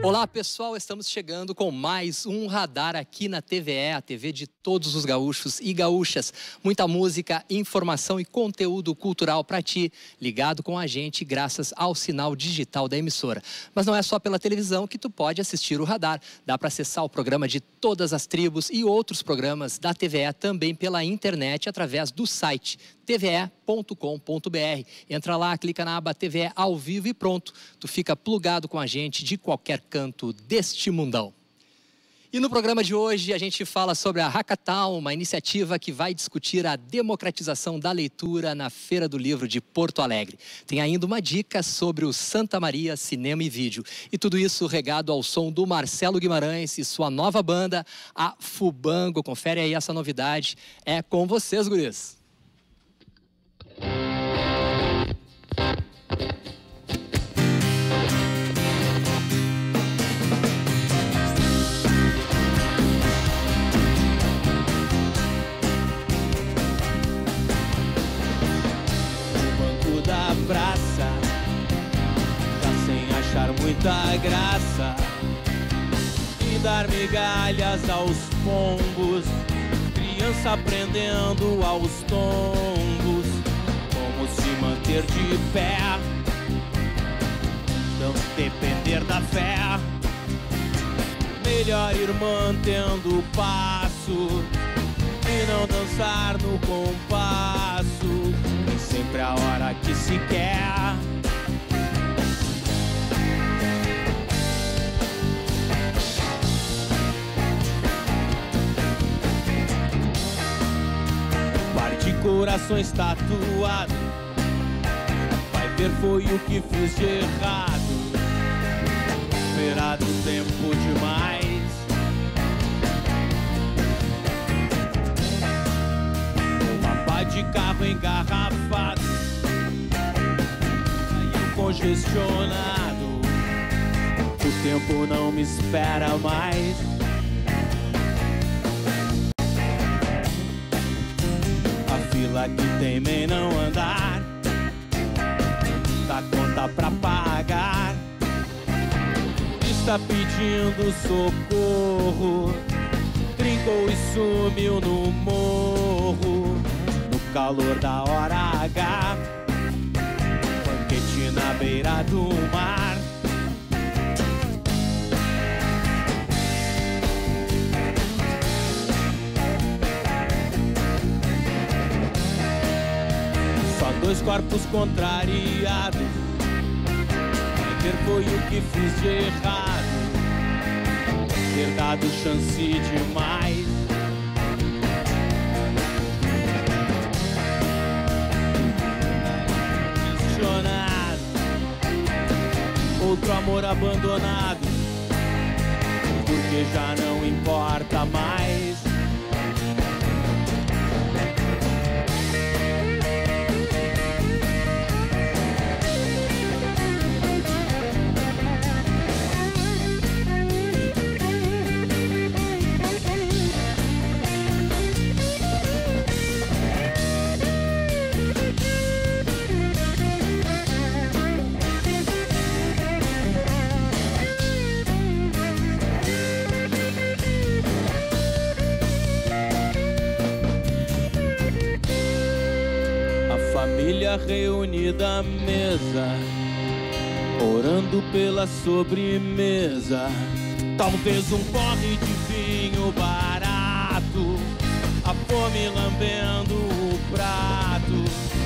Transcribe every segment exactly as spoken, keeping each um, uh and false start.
Olá pessoal, estamos chegando com mais um Radar aqui na T V E, a T V de todos os gaúchos e gaúchas. Muita música, informação e conteúdo cultural para ti, ligado com a gente graças ao sinal digital da emissora. Mas não é só pela televisão que tu pode assistir o Radar. Dá para acessar o programa de todas as tribos e outros programas da T V E também pela internet através do site t v e ponto com ponto b r. Entra lá, clica na aba T V E ao vivo e pronto. Tu fica plugado com a gente de qualquer canto deste mundão. E no programa de hoje a gente fala sobre a Hackathon, uma iniciativa que vai discutir a democratização da leitura na Feira do Livro de Porto Alegre. Tem ainda uma dica sobre o Santa Maria Cinema e Vídeo. E tudo isso regado ao som do Marcelo Guimarães e sua nova banda, a Fubango. Confere aí essa novidade. É com vocês, guris. Praça, já sem achar muita graça, e dar migalhas aos pombos, criança aprendendo aos tombos, como se manter de pé, não depender da fé, melhor ir mantendo o passo, e não dançar no compasso, nem sempre a hora que se quer. Par de corações tatuado, vai ver foi o que fiz de errado, esperado tempo demais. De carro engarrafado, aí congestionado, o tempo não me espera mais. A fila que teimei em não andar, dá conta pra pagar, está pedindo socorro, trincou e sumiu no morro. Calor da hora H, banquete na beira do mar. Só dois corpos contrariados, ver foi o que fiz de errado, ter dado chance demais. Outro amor abandonado, porque já não importa mais. Família reunida à mesa, orando pela sobremesa. Talvez um porre de vinho barato, a fome lambendo o prato.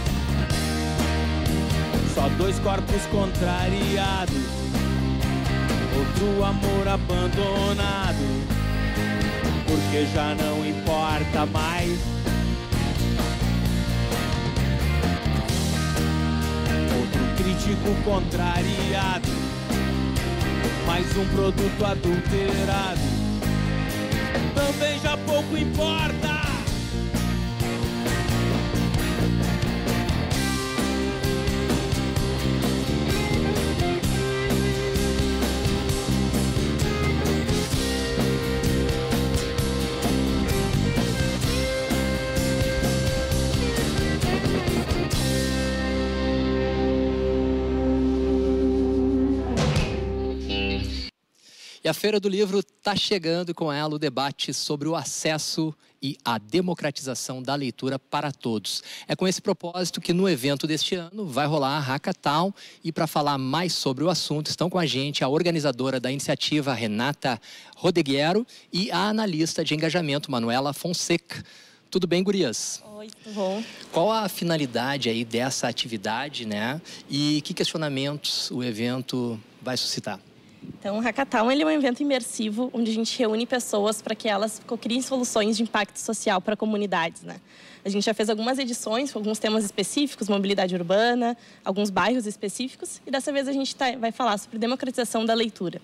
Só dois corpos contrariados, outro amor abandonado, porque já não importa mais. Crítico contrariado, mais um produto adulterado, também já pouco importa. a Feira do Livro está chegando, e com ela o debate sobre o acesso e a democratização da leitura para todos. É com esse propósito que no evento deste ano vai rolar a Hackathon, e para falar mais sobre o assunto estão com a gente a organizadora da iniciativa, Renata Rodeguiero, e a analista de engajamento, Manuela Fonseca. Tudo bem, gurias? Oi, tudo bom? Qual a finalidade aí dessa atividade, né? E que questionamentos o evento vai suscitar? Então, o Hackathon ele é um evento imersivo onde a gente reúne pessoas para que elas criem soluções de impacto social para comunidades, né? A gente já fez algumas edições com alguns temas específicos, mobilidade urbana, alguns bairros específicos, e dessa vez a gente tá, vai falar sobre democratização da leitura.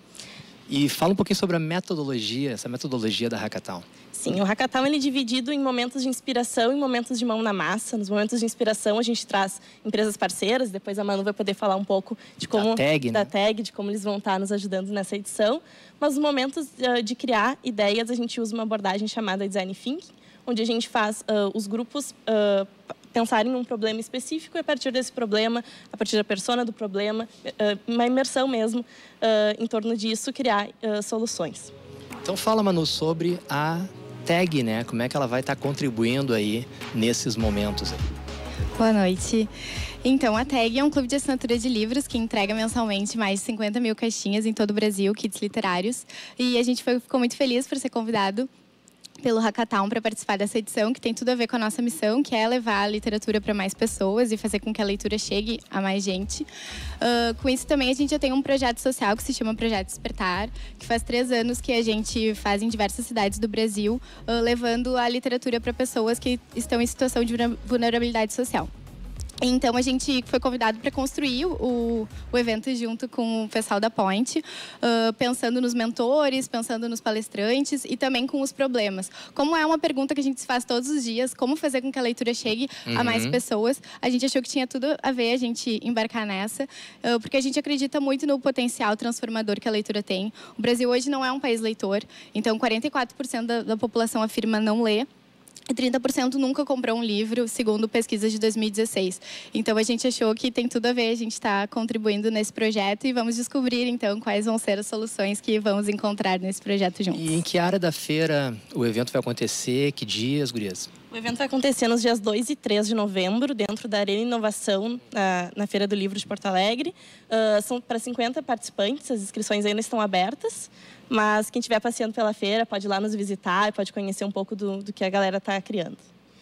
E fala um pouquinho sobre a metodologia, essa metodologia da Hackathon. Sim, o Hackathon ele é dividido em momentos de inspiração e momentos de mão na massa. Nos momentos de inspiração a gente traz empresas parceiras, depois a Manu vai poder falar um pouco de como, da tag, da né? tag, de como eles vão estar nos ajudando nessa edição. Mas nos momentos uh, de criar ideias, a gente usa uma abordagem chamada Design Thinking, onde a gente faz uh, os grupos uh, pensarem em um problema específico e a partir desse problema, a partir da persona do problema, uh, uma imersão mesmo, uh, em torno disso, criar uh, soluções. Então fala, Manu, sobre a tag, né? Como é que ela vai estar contribuindo aí nesses momentos aí? Boa noite. Então, a tag é um clube de assinatura de livros que entrega mensalmente mais de cinquenta mil caixinhas em todo o Brasil, kits literários. E a gente foi, ficou muito feliz por ser convidado pelo Hackathon para participar dessa edição, que tem tudo a ver com a nossa missão, que é levar a literatura para mais pessoas e fazer com que a leitura chegue a mais gente. Uh, com isso também a gente já tem um projeto social que se chama Projeto Despertar, que faz três anos que a gente faz em diversas cidades do Brasil, uh, levando a literatura para pessoas que estão em situação de vulnerabilidade social. Então, a gente foi convidado para construir o, o evento junto com o pessoal da Point, uh, pensando nos mentores, pensando nos palestrantes e também com os problemas. Como é uma pergunta que a gente se faz todos os dias, como fazer com que a leitura chegue uhum. a mais pessoas, a gente achou que tinha tudo a ver a gente embarcar nessa, uh, porque a gente acredita muito no potencial transformador que a leitura tem. O Brasil hoje não é um país leitor, então quarenta e quatro por cento da, da população afirma não ler. E trinta por cento nunca comprou um livro, segundo pesquisa de dois mil e dezesseis. Então, a gente achou que tem tudo a ver, a gente está contribuindo nesse projeto e vamos descobrir, então, quais vão ser as soluções que vamos encontrar nesse projeto juntos. E em que área da feira o evento vai acontecer? Que dias, gurias? O evento vai acontecer nos dias dois e três de novembro, dentro da Arena Inovação, na, na Feira do Livro de Porto Alegre. Uh, são para cinquenta participantes, as inscrições ainda estão abertas. Mas quem estiver passeando pela feira pode ir lá nos visitar e pode conhecer um pouco do, do que a galera está criando.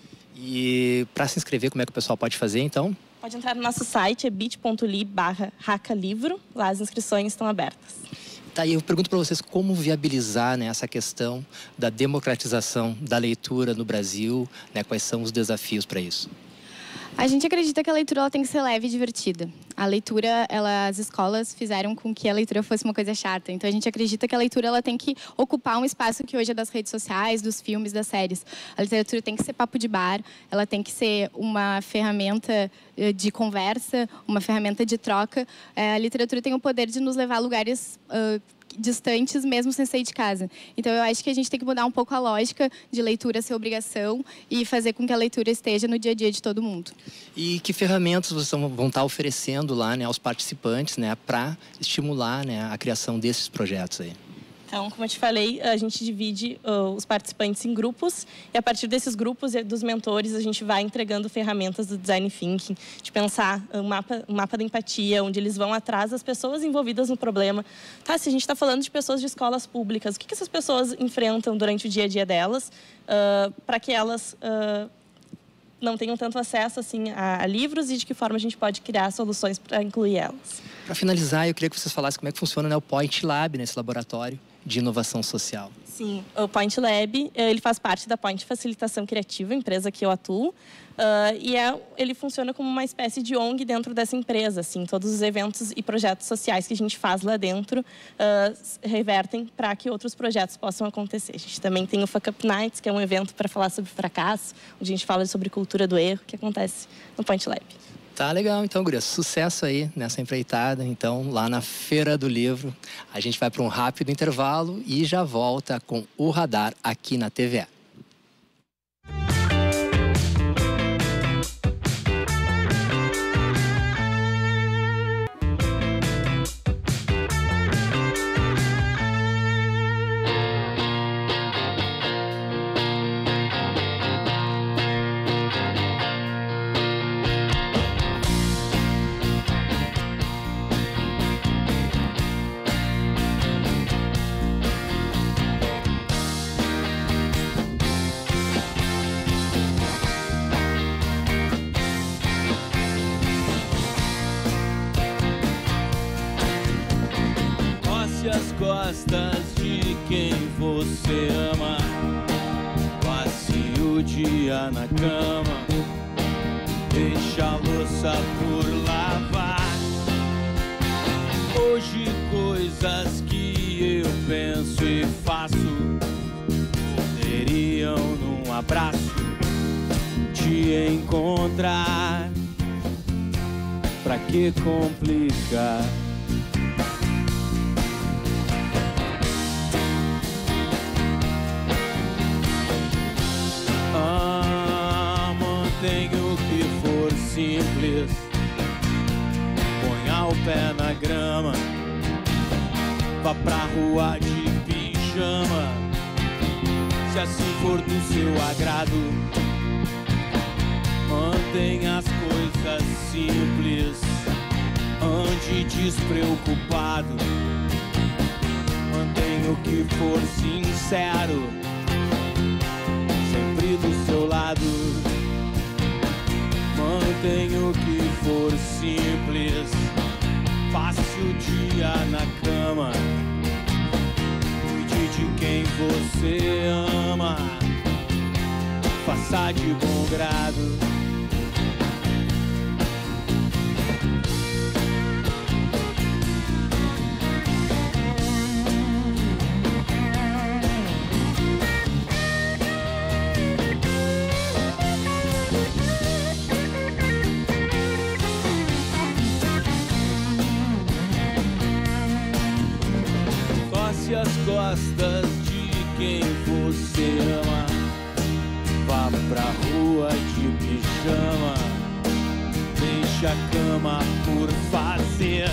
E para se inscrever, como é que o pessoal pode fazer, então? Pode entrar no nosso site, é bit ponto ly barra hackalivro. Lá as inscrições estão abertas. Tá, e eu pergunto para vocês como viabilizar, né, essa questão da democratização da leitura no Brasil, né, quais são os desafios para isso? A gente acredita que a leitura ela tem que ser leve e divertida. A leitura, ela, as escolas fizeram com que a leitura fosse uma coisa chata. Então, a gente acredita que a leitura ela tem que ocupar um espaço que hoje é das redes sociais, dos filmes, das séries. A literatura tem que ser papo de bar, ela tem que ser uma ferramenta de conversa, uma ferramenta de troca. A literatura tem o poder de nos levar a lugares uh, distantes, mesmo sem sair de casa. Então, eu acho que a gente tem que mudar um pouco a lógica de leitura ser obrigação e fazer com que a leitura esteja no dia a dia de todo mundo. E que ferramentas vocês vão estar oferecendo lá, né, aos participantes, né, para estimular, né, a criação desses projetos aí? Então, como eu te falei, a gente divide uh, os participantes em grupos e a partir desses grupos e dos mentores a gente vai entregando ferramentas do Design Thinking, de pensar um mapa, um mapa da empatia, onde eles vão atrás das pessoas envolvidas no problema. Tá, se a gente está falando de pessoas de escolas públicas, o que, que essas pessoas enfrentam durante o dia a dia delas uh, para que elas uh, não tenham tanto acesso assim, a, a livros e de que forma a gente pode criar soluções para incluir elas. Para finalizar, eu queria que vocês falassem como é que funciona, né, o Point Lab, nesse laboratório de inovação social. Sim, o Point Lab, ele faz parte da Point Facilitação Criativa, empresa que eu atuo, uh, e é, ele funciona como uma espécie de O N G dentro dessa empresa, assim, todos os eventos e projetos sociais que a gente faz lá dentro uh, revertem para que outros projetos possam acontecer. A gente também tem o Fuck Up Nights, que é um evento para falar sobre fracasso, onde a gente fala sobre cultura do erro, que acontece no Point Lab. Tá legal, então, guria. Sucesso aí nessa empreitada. Então, lá na Feira do Livro, a gente vai para um rápido intervalo e já volta com o Radar aqui na T V E. costas de quem você ama. Passe o dia na cama, deixa a louça por lavar. Hoje coisas que eu penso e faço poderiam num abraço te encontrar. Pra que complicar? Ah, mantenha o que for simples, ponha o pé na grama, vá pra rua de pijama, se assim for do seu agrado. Mantenha as coisas simples, ande despreocupado. Mantenha o que for sincero, sempre do seu lado. Mantenha o que for simples, passe o dia na cama, cuide de quem você ama, faça de bom grado. As costas de quem você ama, vá pra rua de pijama, deixa a cama por fazer,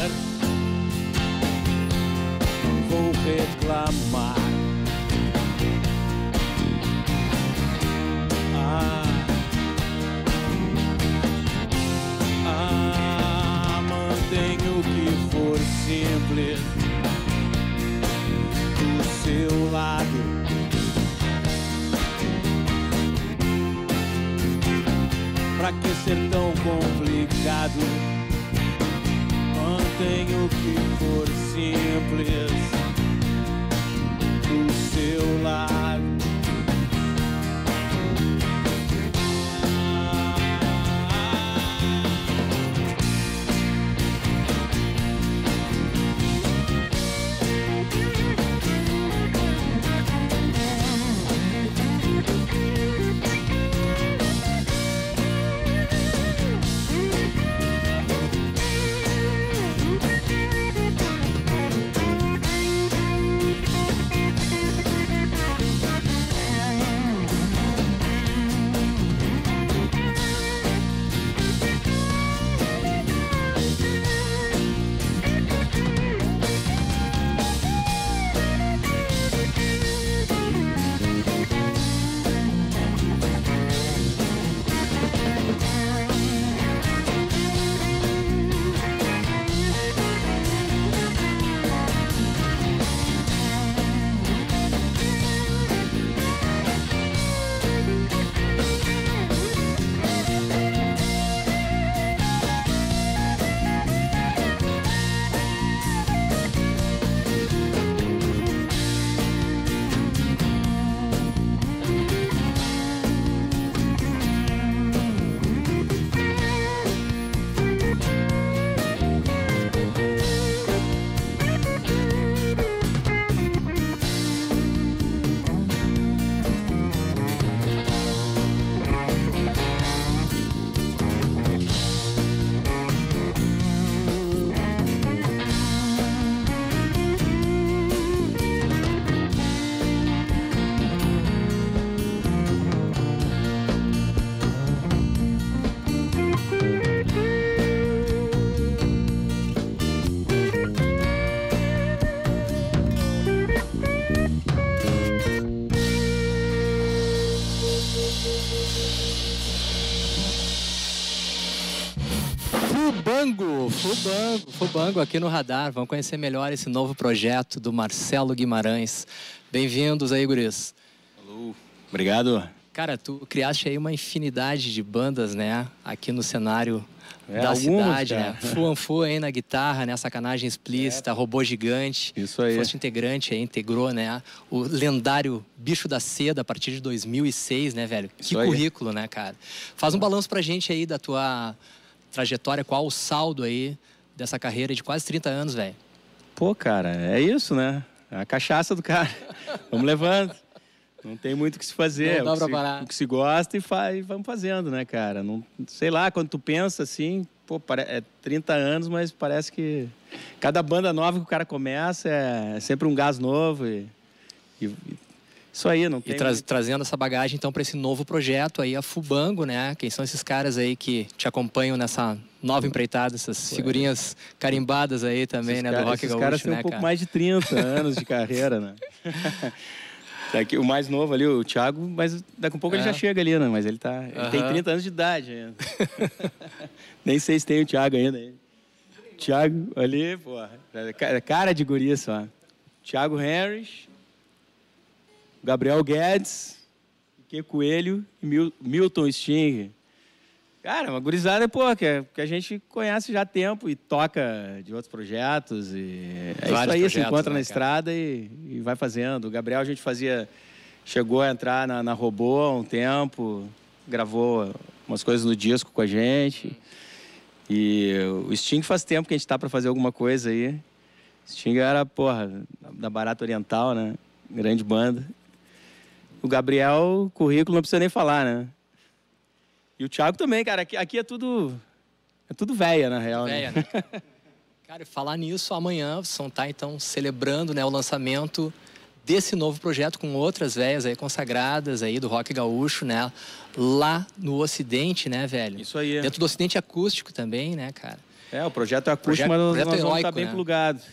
não vou reclamar. Ah, ah, mantenha o que for simples do seu lado. Pra que ser tão complicado? Mantenha o que for simples do seu lado. Fubango, Fubango, Fubango aqui no Radar. Vamos conhecer melhor esse novo projeto do Marcelo Guimarães. Bem-vindos aí, guris. Alô, obrigado. Cara, tu criaste aí uma infinidade de bandas, né? Aqui no cenário é, da algumas, cidade, cara. né? Fuanfu aí na guitarra, né? Sacanagem Explícita, é. Robô Gigante. Isso aí. Foste integrante aí, integrou, né? O lendário Bicho da Seda a partir de dois mil e seis, né, velho? Isso que aí. currículo, né, cara? Faz um balanço pra gente aí da tua trajetória, qual o saldo aí dessa carreira de quase trinta anos, velho? Pô, cara, é isso, né? É a cachaça do cara. Vamos levando. Não tem muito o que se fazer. Não dá o, que pra se, parar. o que se gosta e, faz, e vamos fazendo, né, cara? Não, sei lá, quando tu pensa assim, pô, é trinta anos, mas parece que cada banda nova que o cara começa é sempre um gás novo. E, e, isso aí, não tem... E tra trazendo essa bagagem, então, para esse novo projeto aí, a Fubango, né? Quem são esses caras aí que te acompanham nessa nova empreitada, essas figurinhas carimbadas aí também, esses né? Cara, do rock gaúcho, gaúcho, caras têm né, um pouco cara? mais de trinta anos de carreira, né? Aqui, o mais novo ali, o Thiago, mas daqui a pouco é. ele já chega ali, né? Mas ele, tá, ele uhum. tem trinta anos de idade ainda. Nem sei se tem o Thiago ainda. Hein? Thiago ali, pô, cara de guri só. Thiago Harris, Gabriel Guedes, Ike Coelho e Mil, Milton Sting. Cara, uma gurizada, pô, que, que a gente conhece já há tempo e toca de outros projetos. E é Vários isso aí, se encontra né, na cara? estrada e, e vai fazendo. O Gabriel, a gente fazia... Chegou a entrar na, na Robô há um tempo, gravou umas coisas no disco com a gente. E o Sting faz tempo que a gente tá para fazer alguma coisa aí. Sting era, porra, da Barata Oriental, né? Grande banda. O Gabriel, currículo, não precisa nem falar, né? E o Thiago também, cara. Aqui, aqui é tudo... É tudo véia, na real. Véia, né? né? Cara, falar nisso, amanhã vocês vão estar, então, celebrando, né, o lançamento desse novo projeto com outras véias aí consagradas aí do rock gaúcho, né? Lá no Ocidente, né, velho? Isso aí. Dentro do Ocidente acústico também, né, cara? É, o projeto é acústico, projeto, mas nós, projeto nós vamos heróico, estar bem né? plugados.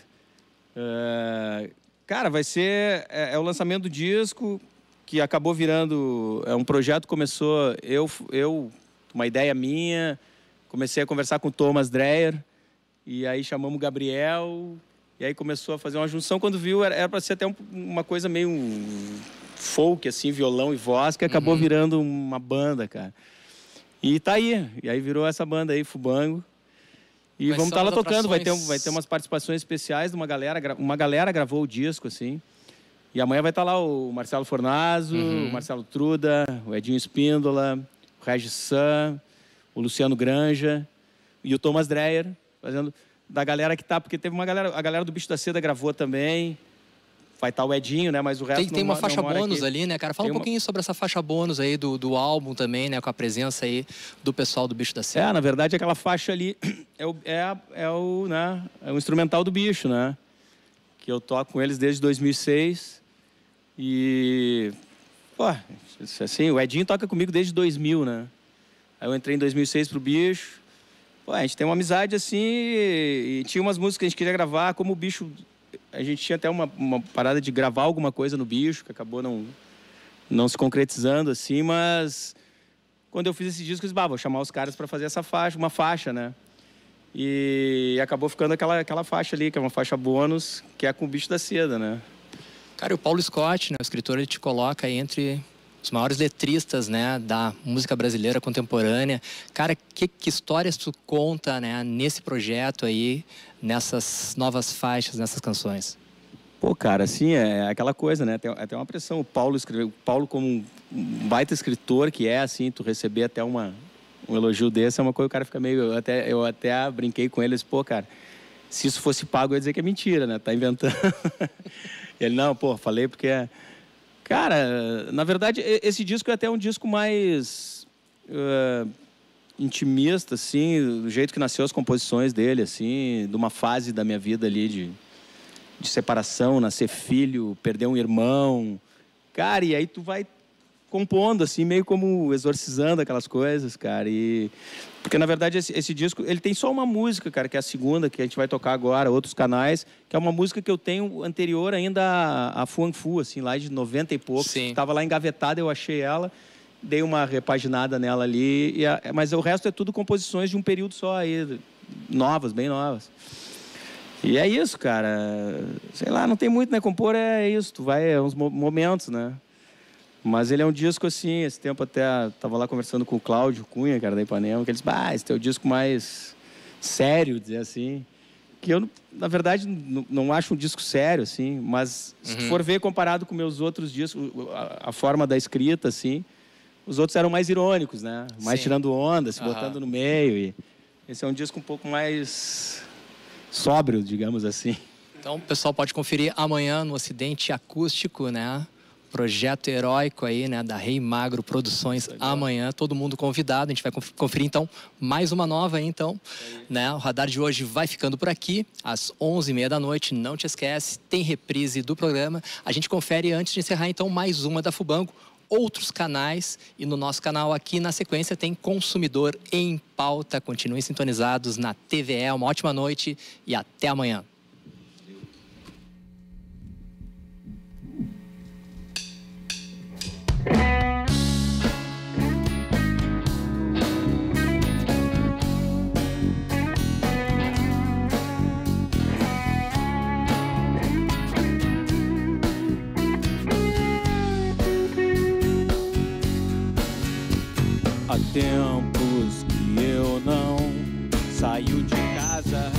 Uh, cara, vai ser... É, é o lançamento do disco, que acabou virando... É um projeto que começou... Eu... eu uma ideia minha, comecei a conversar com o Thomas Dreyer, e aí chamamos o Gabriel, e aí começou a fazer uma junção. Quando viu, era para ser até um, uma coisa meio um folk, assim, violão e voz, que acabou uhum. virando uma banda, cara. E tá aí, e aí virou essa banda aí, Fubango. E Mas vamos estar tá lá tocando, atrações... vai ter, vai ter umas participações especiais de uma galera, uma galera gravou o disco, assim. E amanhã vai estar tá lá o Marcelo Fornazo, uhum. o Marcelo Truda, o Edinho Espíndola, o Regis Sam, o Luciano Granja e o Thomas Dreyer, fazendo da galera que tá, porque teve uma galera, a galera do Bicho da Seda gravou também, vai estar tá o Edinho, né, mas o resto tem, não tem uma não faixa mora bônus aqui. ali, né, cara? Fala tem um pouquinho uma... sobre essa faixa bônus aí do, do álbum também, né, com a presença aí do pessoal do Bicho da Seda. É, na verdade, aquela faixa ali é o, é, é o, né, é o instrumental do Bicho, né, que eu toco com eles desde dois mil e seis e... Pô, assim, o Edinho toca comigo desde dois mil, né? Aí eu entrei em dois mil e seis pro Bicho. Pô, a gente tem uma amizade assim e, e tinha umas músicas que a gente queria gravar. Como o Bicho... A gente tinha até uma, uma parada de gravar alguma coisa no Bicho, que acabou não, não se concretizando assim, mas... Quando eu fiz esse disco, eu disse, bah, vou chamar os caras para fazer essa faixa, uma faixa, né? E acabou ficando aquela, aquela faixa ali, que é uma faixa bônus, que é com o Bicho da Seda, né? Cara, e o Paulo Scott, né, o escritor, ele te coloca aí entre os maiores letristas, né, da música brasileira contemporânea. Cara, que, que histórias tu conta, né, nesse projeto aí, nessas novas faixas, nessas canções? Pô, cara, assim, é aquela coisa, né? Tem até uma pressão. O Paulo escreveu, o Paulo como um baita escritor que é, assim, tu receber até uma, um elogio desse é uma coisa que o cara fica meio... Eu até, eu até brinquei com ele, disse, pô, cara, se isso fosse pago, eu ia dizer que é mentira, né? Tá inventando. Ele, não, pô, falei porque... Cara, na verdade, esse disco é até um disco mais uh, intimista, assim, do jeito que nasceu as composições dele, assim, de uma fase da minha vida ali de, de separação, nascer filho, perder um irmão. Cara, e aí tu vai compondo, assim, meio como exorcizando aquelas coisas, cara. E... Porque, na verdade, esse, esse disco, ele tem só uma música, cara, que é a segunda, que a gente vai tocar agora, outros canais, que é uma música que eu tenho anterior ainda a, a Fuanfu, assim, lá de noventa e pouco. Estava lá engavetada, eu achei ela, dei uma repaginada nela ali, e a, mas o resto é tudo composições de um período só aí, novas, bem novas. E é isso, cara. Sei lá, não tem muito, né? Compor é isso, tu vai, é uns momentos, né? Mas ele é um disco assim, esse tempo até tava lá conversando com o Cláudio Cunha, cara da Ipanema, que eles, ah, esse é o disco mais sério, dizer assim. Que eu, na verdade, não, não acho um disco sério, assim, mas se tu for ver comparado com meus outros discos, a, a forma da escrita, assim, os outros eram mais irônicos, né? Mais Sim. tirando onda, se uhum. botando no meio. E esse é um disco um pouco mais sóbrio, digamos assim. Então, o pessoal pode conferir amanhã no Ocidente Acústico, né? Projeto heróico aí, né, da Rei Magro Produções. Legal. Amanhã, todo mundo convidado. A gente vai conferir, então, mais uma nova aí, então. Né? O Radar de hoje vai ficando por aqui, às onze e meia da noite. Não te esquece, tem reprise do programa. A gente confere, antes de encerrar, então, mais uma da Fubanco. Outros canais, e no nosso canal aqui, na sequência, tem Consumidor em Pauta. Continuem sintonizados na T V E. Uma ótima noite e até amanhã. Há tempos que eu não saio de casa,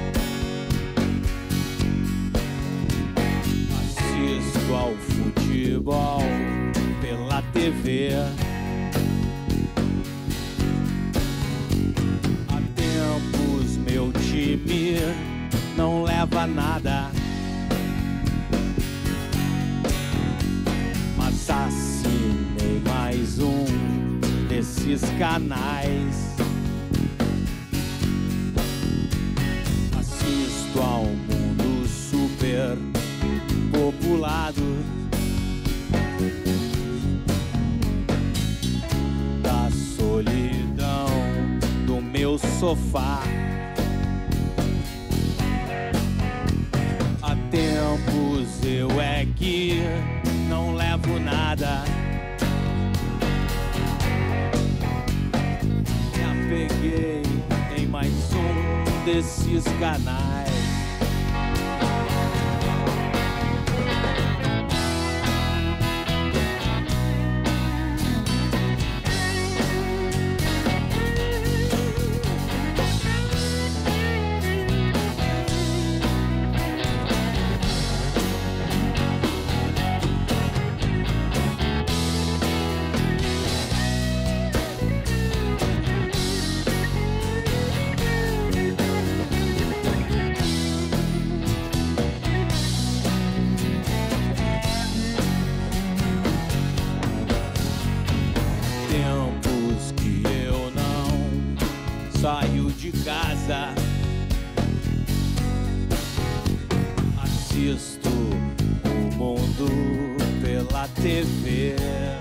assisto ao futebol pela T V. Há tempos meu time não leva nada, mas assinei mais um desses canais. Assisto ao mundo super populado da solidão do meu sofá. Há tempos eu é que não levo nada, peguei em mais um desses canais. Saio de casa, assisto o mundo pela T V.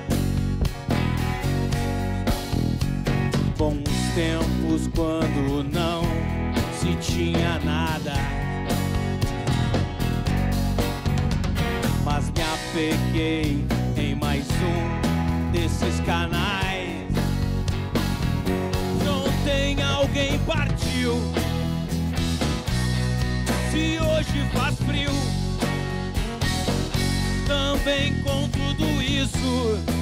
Bons tempos quando não se tinha nada, mas me apeguei em mais um desses canais. Ontem alguém partiu, se hoje faz frio, também com tudo isso